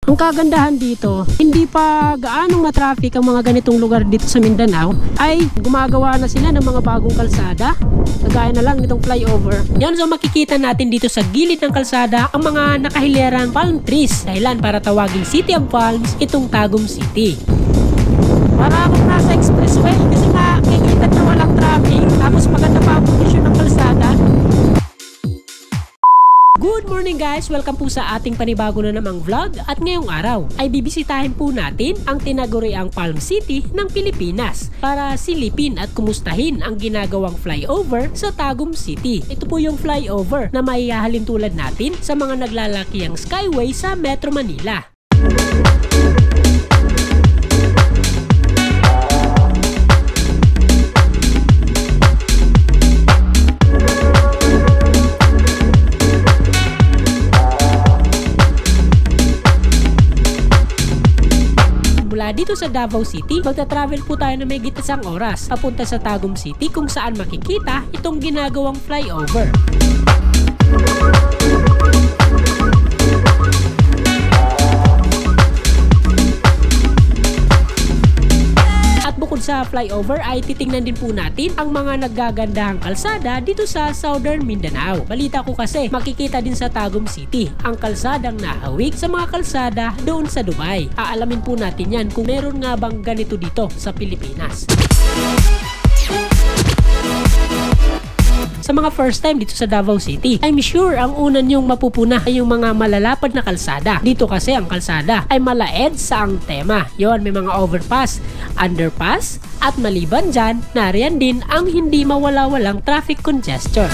Ang kagandahan dito, hindi pa gaanong na-traffic ang mga ganitong lugar dito sa Mindanao, ay gumagawa na sila ng mga bagong kalsada, kagaya na lang nitong flyover. Yan, so makikita natin dito sa gilid ng kalsada ang mga nakahilerang palm trees, dahilan para tawaging City of Palms itong Tagum City. Para akong nasa expressway kasi makikita na walang traffic, tapos maganda pa ang posisyon ng kalsada. Good morning guys! Welcome po sa ating panibago na namang vlog, at ngayong araw ay bibisitahin po natin ang tinaguriang Palm City ng Pilipinas para silipin at kumustahin ang ginagawang flyover sa Tagum City. Ito po yung flyover na maihahalin tulad natin sa mga naglalakihang Skyway sa Metro Manila. Dito sa Davao City, magta-travel po tayo na may higit isang oras papunta sa Tagum City kung saan makikita itong ginagawang flyover. At bukod sa flyover ay titingnan din po natin ang mga naggagandahang kalsada dito sa Southern Mindanao. Balita ko kasi makikita din sa Tagum City ang kalsadang nahawig sa mga kalsada doon sa Dubai. Aalamin po natin yan kung meron nga bang ganito dito sa Pilipinas. Sa mga first time dito sa Davao City, I'm sure ang una nyong mapupuna ay yung mga malalapad na kalsada. Dito kasi ang kalsada ay malaed sa ang tema. Yon, may mga overpass, underpass, at maliban dyan, nariyan din ang hindi mawala-walang traffic congestion.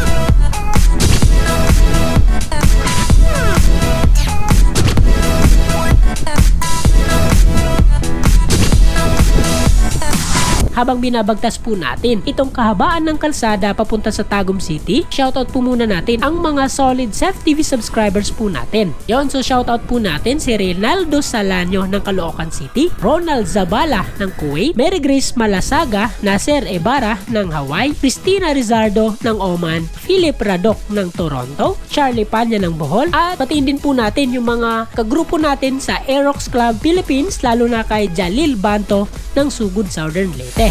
Habang binabagtas po natin itong kahabaan ng kalsada papunta sa Tagum City, shoutout po muna natin ang mga solid Sef TV subscribers po natin. Yon, so shoutout po natin si Reynaldo Salanyo ng Caloocan City, Ronald Zabala ng Kuwait, Mary Grace Malasaga, Nasser Ibarra ng Hawaii, Cristina Rizardo ng Oman, Philip Radok ng Toronto, Charlie Panya ng Bohol, at patiin din po natin yung mga kagrupo natin sa Aerox Club Philippines, lalo na kay Jalil Banto ng Sugod Southern Leyte.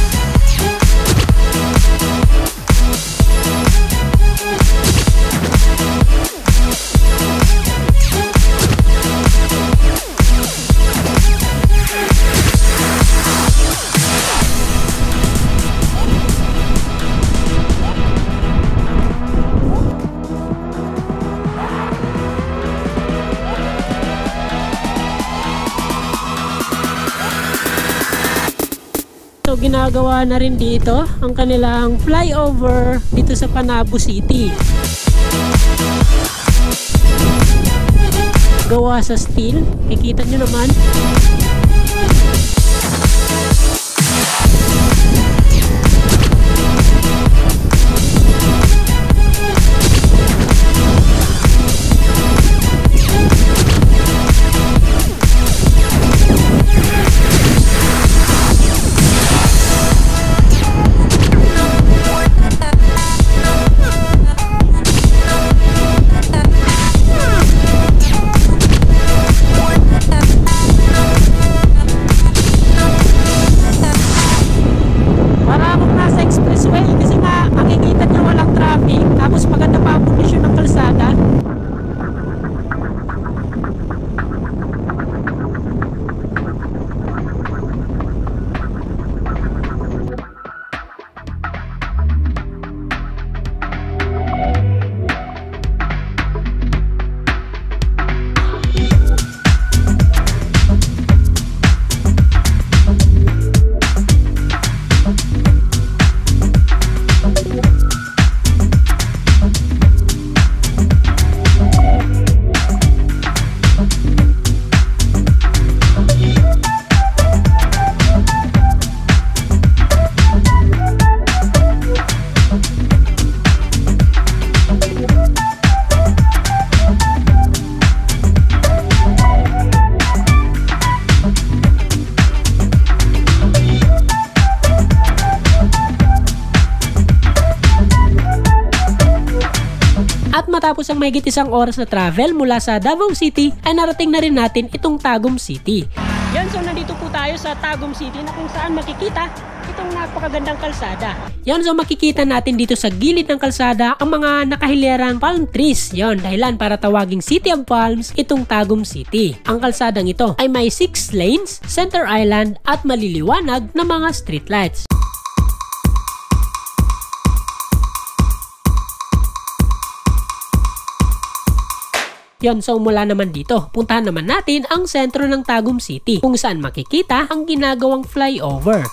So ginagawa na rin dito ang kanilang flyover dito sa Panabo City. Gawa sa steel, kikita nyo naman. Matapos ang mahigit 1 oras na travel mula sa Davao City ay narating na rin natin itong Tagum City. Yan, so nandito po tayo sa Tagum City na kung saan makikita itong napakagandang kalsada. Yan, so makikita natin dito sa gilid ng kalsada ang mga nakahilerang palm trees. Yan, dahilan para tawaging City of Palms itong Tagum City. Ang kalsadang ito ay may 6 lanes, center island at maliliwanag na mga streetlights. Yon, so mula naman dito, puntahan naman natin ang sentro ng Tagum City kung saan makikita ang ginagawang flyover.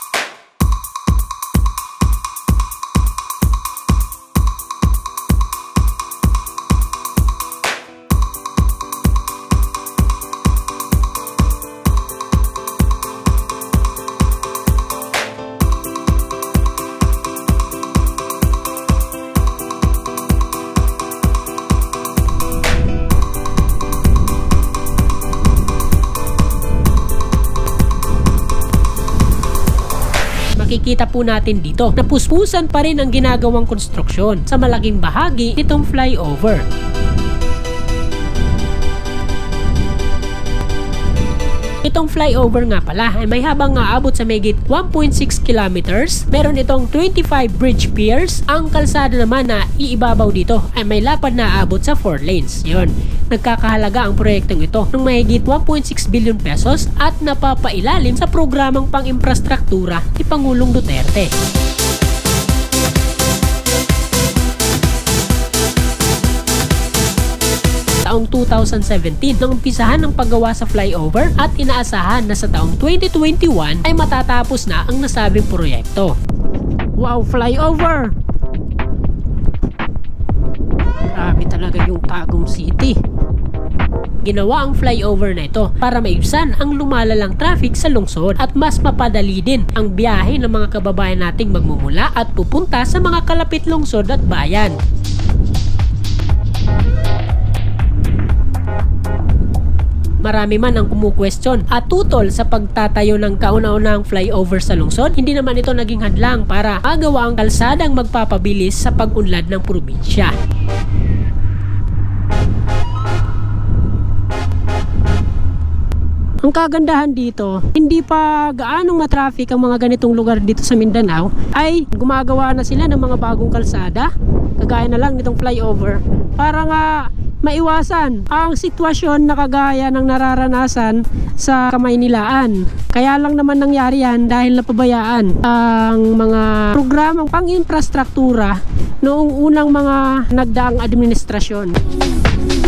Makikita po natin dito na puspusan pa rin ang ginagawang konstruksyon sa malaking bahagi nitong flyover. Itong flyover nga pala ay may habang aabot sa mahigit 1.6 kilometers. Meron itong 25 bridge piers. Ang kalsada naman na iibabaw dito ay may lapad na aabot sa 4 lanes. Yun, nagkakahalaga ang proyektong ito ng mahigit 1.6 billion pesos at napapailalim sa programang pang-imprastruktura ni Pangulong Duterte. Taong 2017 nang umpisahan ang paggawa sa flyover at inaasahan na sa taong 2021 ay matatapos na ang nasabing proyekto. Wow, flyover! Grabe talaga yung Tagum City. Ginawa ang flyover na ito para maibsan ang lumalalang traffic sa lungsod at mas mapadali din ang biyahe ng mga kababayan nating magmumula at pupunta sa mga kalapit lungsod at bayan. Marami man ang kumukwestiyon at tutol sa pagtatayo ng kauna-unahang flyover sa lungsod, hindi naman ito naging hadlang para magawa ang kalsadang magpapabilis sa pag-unlad ng probinsya. Ang kagandahan dito, hindi pa gaanong matraffic ang mga ganitong lugar dito sa Mindanao, ay gumagawa na sila ng mga bagong kalsada, kagaya na lang nitong flyover, para nga maiwasan ang sitwasyon na kagaya ng nararanasan sa Kamaynilaan. Kaya lang naman nangyari yan dahil napabayaan ang mga programang pang-infrastruktura noong unang mga nagdaang administrasyon.